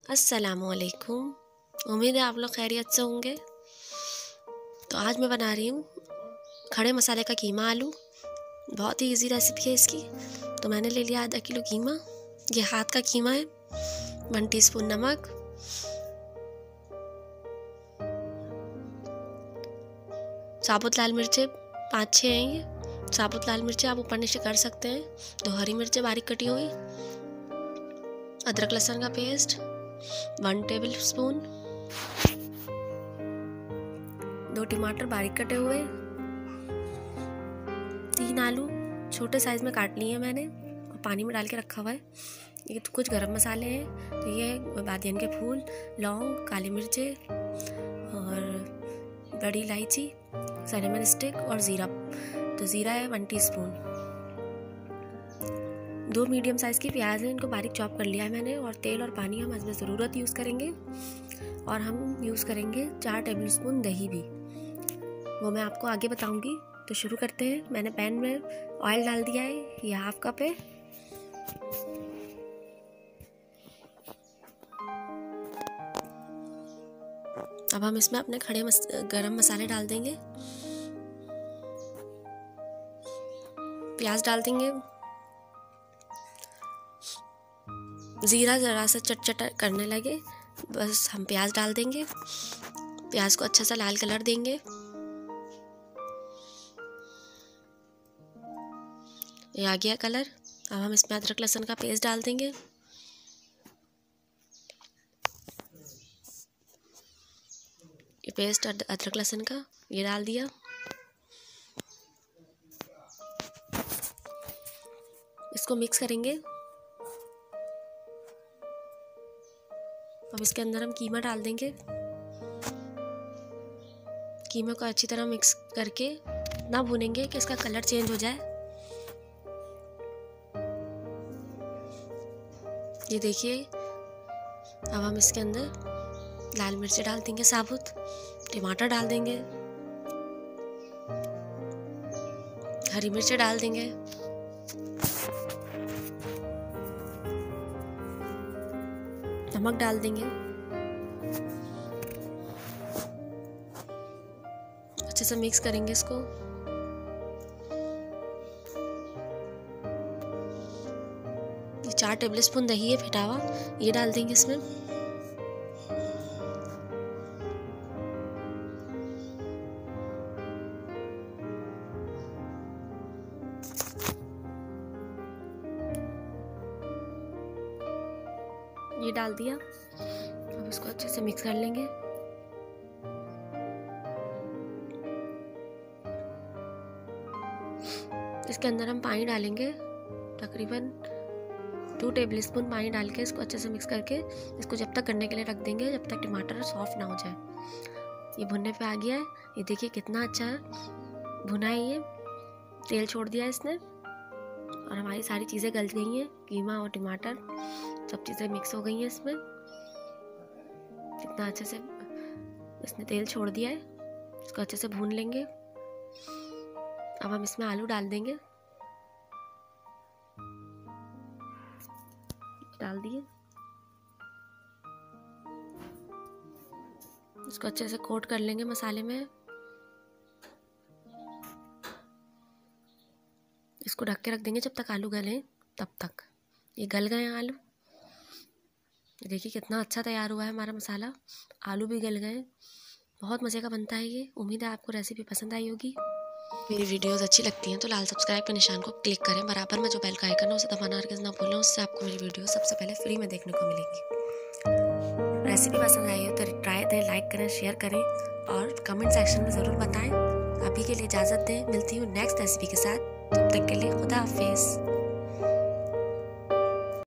अस्सलामुअलैकुम। उम्मीद है आप लोग खैरियत से होंगे। तो आज मैं बना रही हूँ खड़े मसाले का कीमा आलू। बहुत ही इजी रेसिपी है इसकी। तो मैंने ले लिया आधा किलो कीमा। ये हाथ का कीमा है। 1 टीस्पून नमक, साबुत लाल मिर्चें 5-6 हैं। ये साबुत लाल मिर्चें आप ऊपर नीचे कर सकते हैं। 2 हरी मिर्चें बारीक कटी हुई, अदरक लहसुन का पेस्ट 1 टेबल स्पून, 2 टमाटर बारीक कटे हुए, 3 आलू छोटे साइज में काट लिए हैं मैंने और पानी में डाल के रखा हुआ है। ये तो कुछ गरम मसाले हैं। तो ये बादियन के फूल, लौंग, काली मिर्चें और बड़ी इलायची, सिनेमन स्टिक और ज़ीरा। तो ज़ीरा है 1 टीस्पून। 2 मीडियम साइज़ की प्याज है, इनको बारीक चॉप कर लिया है मैंने। और तेल और पानी हम इसमें ज़रूरत यूज़ करेंगे। और हम यूज़ करेंगे 4 टेबल स्पून दही भी, वो मैं आपको आगे बताऊंगी। तो शुरू करते हैं। मैंने पैन में ऑयल डाल दिया है, ये 1/2 कप है। अब हम इसमें अपने खड़े गरम मसाले डाल देंगे। प्याज डाल देंगे। ज़ीरा ज़रा सा चटचटा करने लगे बस हम प्याज डाल देंगे। प्याज को अच्छा सा लाल कलर देंगे। ये आ गया कलर। अब हम इसमें अदरक लहसुन का पेस्ट डाल देंगे। ये पेस्ट अदरक लहसुन का ये डाल दिया। इसको मिक्स करेंगे। अब इसके अंदर हम कीमा डाल देंगे। कीमा को अच्छी तरह मिक्स करके ना भूनेंगे कि इसका कलर चेंज हो जाए। ये देखिए। अब हम इसके अंदर लाल मिर्ची डाल देंगे साबुत, टमाटर डाल देंगे, हरी मिर्ची डाल देंगे, नमक डाल देंगे। अच्छे से मिक्स करेंगे इसको। ये 4 टेबल स्पून दही है फेटा हुआ, ये डाल देंगे इसमें। ये डाल दिया। अब इसको अच्छे से मिक्स कर लेंगे। इसके अंदर हम पानी डालेंगे, तकरीबन 2 टेबल स्पून पानी डाल के इसको अच्छे से मिक्स करके इसको जब तक गलने के लिए रख देंगे जब तक टमाटर सॉफ्ट ना हो जाए। ये भुनने पे आ गया है। ये देखिए कितना अच्छा भुना है। ये तेल छोड़ दिया इसने और हमारी सारी चीज़ें गल गई हैं। कीमा और टमाटर सब चीज़ें मिक्स हो गई हैं इसमें। कितना अच्छे से इसने तेल छोड़ दिया है। इसको अच्छे से भून लेंगे। अब हम इसमें आलू डाल देंगे। डाल दिए। इसको अच्छे से कोट कर लेंगे मसाले में। इसको ढक के रख देंगे जब तक आलू गले तब तक। ये गल गए हैं आलू। देखिए कितना अच्छा तैयार हुआ है हमारा मसाला। आलू भी गल गए। बहुत मज़े का बनता है ये। उम्मीद है आपको रेसिपी पसंद आई होगी। मेरी वीडियोस अच्छी लगती हैं तो लाल सब्सक्राइब के निशान को क्लिक करें। बराबर में जो बेल का आइकन है उसे दबाना हरगिज़ ना भूलें। उससे आपको मेरी वीडियो सबसे पहले फ्री में देखने को मिलेंगी। रेसिपी पसंद आई हो तो ट्राई दें, लाइक करें, शेयर करें और कमेंट सेक्शन में ज़रूर बताएं। अभी के लिए इजाज़त दें। मिलती हूँ नेक्स्ट रेसिपी के साथ। तब तक के लिए खुदा हाफिज़।